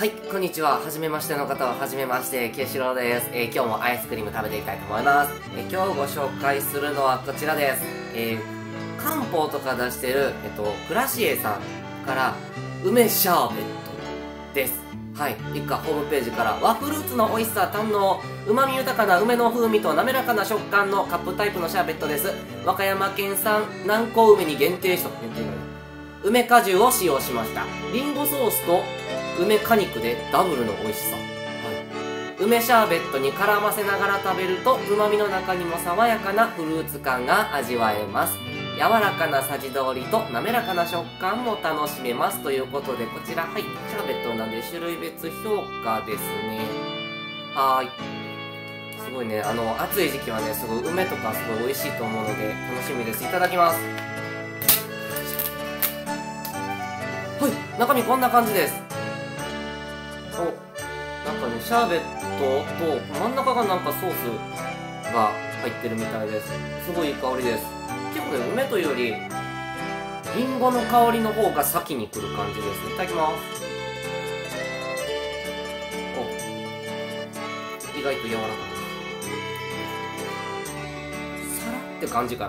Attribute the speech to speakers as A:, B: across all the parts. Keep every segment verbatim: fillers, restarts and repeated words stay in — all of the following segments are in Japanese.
A: はい、こんにちは。はじめましての方ははじめまして、ケイシロウです。えー、今日もアイスクリーム食べていきたいと思います。えー、今日ご紹介するのはこちらです。えー、漢方とか出してる、えっと、クラシエさんから梅シャーベットです。はい、以下ホームページから和フルーツの美味しさ堪能、旨味豊かな梅の風味と滑らかな食感のカップタイプのシャーベットです。和歌山県産南高梅に限定した限定の梅果汁を使用しました。リンゴソースと梅果肉でダブルの美味しさ、はい、梅シャーベットに絡ませながら食べると旨味の中にも爽やかなフルーツ感が味わえます。柔らかなさじ通りと滑らかな食感も楽しめますということで、こちらはいシャーベットなんで種類別評価ですね。はーい、すごいね、あの暑い時期はねすごい梅とかすごい美味しいと思うので楽しみです。いただきます。はい、中身こんな感じです。お、なんかね、シャーベットと真ん中がなんかソースが入ってるみたいです。すごいいい香りです。結構ね、梅というよりリンゴの香りの方が先に来る感じです。いただきます。お、意外と柔らかい。さらって感じかな。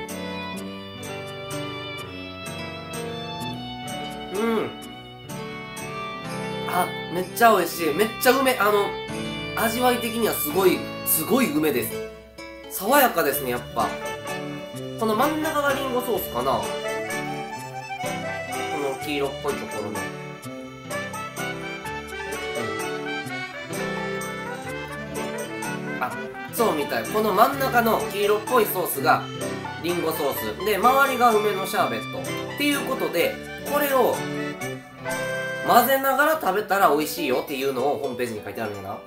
A: うん、あ、めっちゃ美味しい。めっちゃ梅、あの味わい的にはすごいすごい梅です。爽やかですね。やっぱこの真ん中がリンゴソースかな、この黄色っぽいところの、うん、あ、そうみたい。この真ん中の黄色っぽいソースがリンゴソースで、周りが梅のシャーベットっていうことで、これを混ぜながら食べたら美味しいよっていうのをホームページに書いてあるんやな。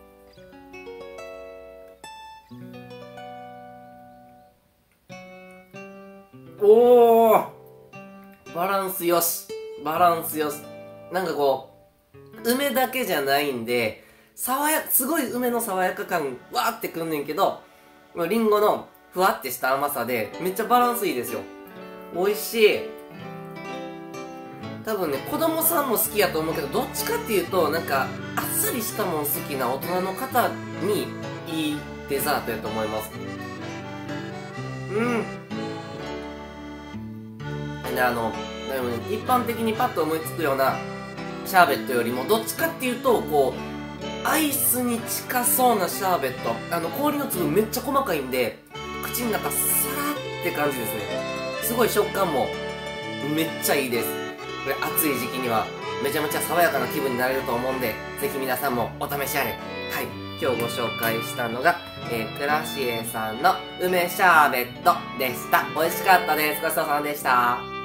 A: おー、バランスよし、バランスよし。なんかこう梅だけじゃないんで、爽やすごい梅の爽やか感わーってくんねんけど、リンゴのふわってした甘さでめっちゃバランスいいですよ。美味しい。多分ね、子供さんも好きやと思うけど、どっちかっていうとなんかあっさりしたもん好きな大人の方にいいデザートやと思います。うん。で、あのでもね、一般的にパッと思いつくようなシャーベットよりもどっちかっていうとこうアイスに近そうなシャーベット、あの氷の粒めっちゃ細かいんで口の中サラって感じですね。すごい食感もめっちゃいいです。これ暑い時期にはめちゃめちゃ爽やかな気分になれると思うんで、ぜひ皆さんもお試しあれ。はい、今日ご紹介したのが、えー、クラシエさんの梅シャーベットでした。美味しかったです。ごちそうさまでした。